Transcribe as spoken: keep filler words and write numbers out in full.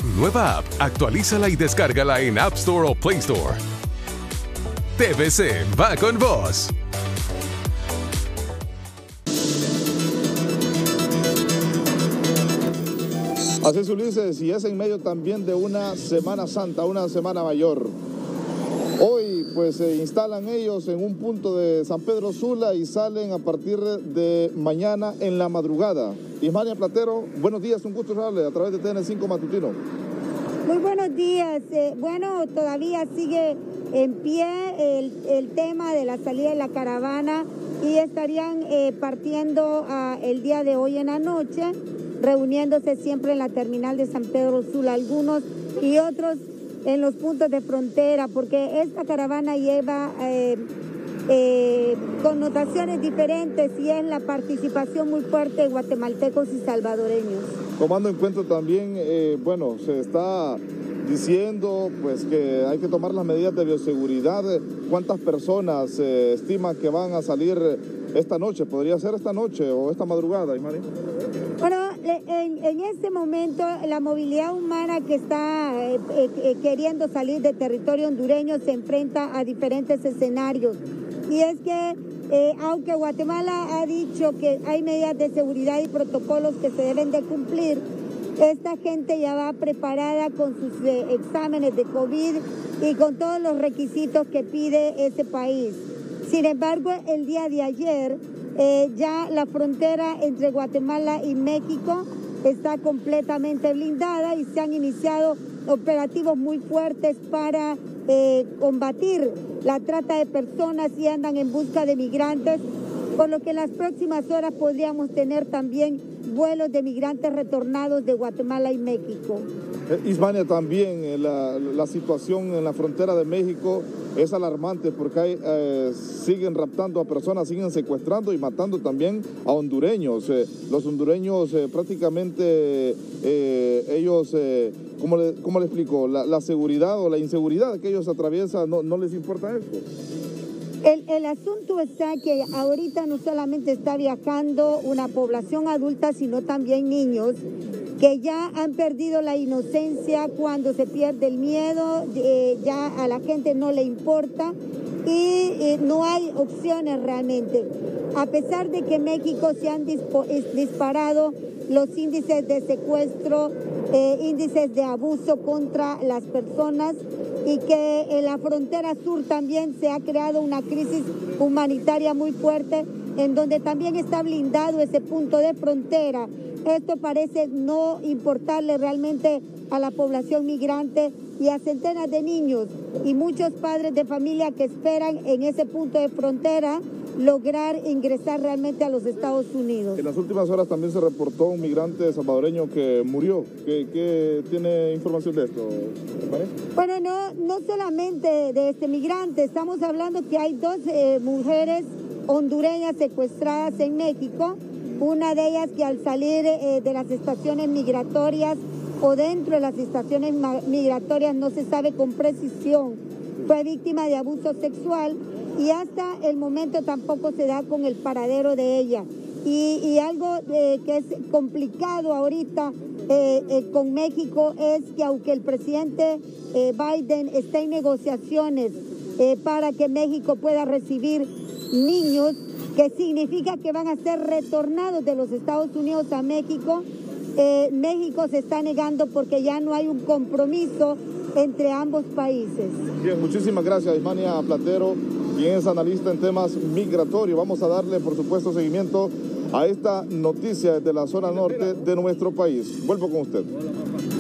Nueva app. Actualízala y descárgala en App Store o Play Store. T V C va con vos. Así es, Ulises, y es en medio también de una Semana Santa, una Semana Mayor. Hoy pues se instalan ellos en un punto de San Pedro Sula y salen a partir de mañana en la madrugada. Ismania Platero, buenos días, un gusto saludarle a través de T N cinco Matutino. Muy buenos días. Eh, bueno, todavía sigue en pie el, el tema de la salida de la caravana y estarían eh, partiendo uh, el día de hoy en la noche, reuniéndose siempre en la terminal de San Pedro Sula, algunos y otros en los puntos de frontera, porque esta caravana lleva eh, eh, connotaciones diferentes y es la participación muy fuerte de guatemaltecos y salvadoreños. Tomando en cuenta también, eh, bueno, se está diciendo pues que hay que tomar las medidas de bioseguridad. ¿Cuántas personas se eh, estiman que van a salir esta noche? ¿Podría ser esta noche o esta madrugada, Ismael? Bueno, en, en este momento la movilidad humana que está eh, eh, queriendo salir del territorio hondureño se enfrenta a diferentes escenarios. Y es que, eh, aunque Guatemala ha dicho que hay medidas de seguridad y protocolos que se deben de cumplir, esta gente ya va preparada con sus eh, exámenes de COVID y con todos los requisitos que pide ese país. Sin embargo, el día de ayer, eh, ya la frontera entre Guatemala y México está completamente blindada y se han iniciado operativos muy fuertes para eh, combatir la trata de personas y andan en busca de migrantes, por lo que en las próximas horas podríamos tener también vuelos de migrantes retornados de Guatemala y México. Eh, Ismania, también eh, la, la situación en la frontera de México es alarmante porque hay, eh, siguen raptando a personas, siguen secuestrando y matando también a hondureños. Eh, los hondureños eh, prácticamente, eh, ellos, eh, ¿cómo, le, ¿cómo le explico? La, la seguridad o la inseguridad que ellos atraviesan, no, no les importa esto. El, el asunto está que ahorita no solamente está viajando una población adulta, sino también niños que ya han perdido la inocencia cuando se pierde el miedo, eh, ya a la gente no le importa y eh, no hay opciones realmente. A pesar de que en México se han dispo, disparado los índices de secuestro, eh, índices de abuso contra las personas y que en la frontera sur también se ha creado una crisis humanitaria muy fuerte en donde también está blindado ese punto de frontera. Esto parece no importarle realmente a la población migrante y a centenas de niños y muchos padres de familia que esperan en ese punto de frontera lograr ingresar realmente a los Estados Unidos. En las últimas horas también se reportó un migrante salvadoreño que murió. ¿Qué, qué tiene información de esto, ¿vale? Bueno, no, no solamente de este migrante, estamos hablando que hay dos eh, mujeres hondureñas secuestradas en México. Una de ellas que al salir eh, de las estaciones migratorias o dentro de las estaciones migratorias no se sabe con precisión, fue víctima de abuso sexual y hasta el momento tampoco se da con el paradero de ella. Y, y algo eh, que es complicado ahorita eh, eh, con México es que aunque el presidente eh, Biden esté en negociaciones eh, para que México pueda recibir niños, que significa que van a ser retornados de los Estados Unidos a México, eh, México se está negando porque ya no hay un compromiso entre ambos países. Bien, muchísimas gracias, Ismania Platero, quien es analista en temas migratorios. Vamos a darle, por supuesto, seguimiento a esta noticia desde la zona norte de nuestro país. Vuelvo con usted.